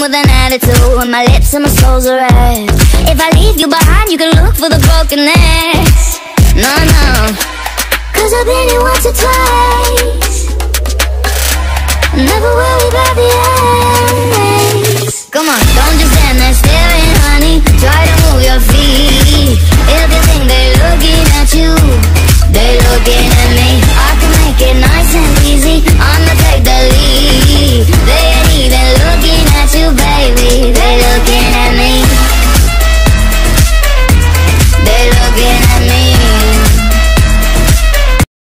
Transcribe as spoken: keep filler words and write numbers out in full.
with an attitude, and my lips and my soul's a wreck. If I leave you behind, you can look for the broken necks. No, no, cause I've been here once or twice. Never worry about the end.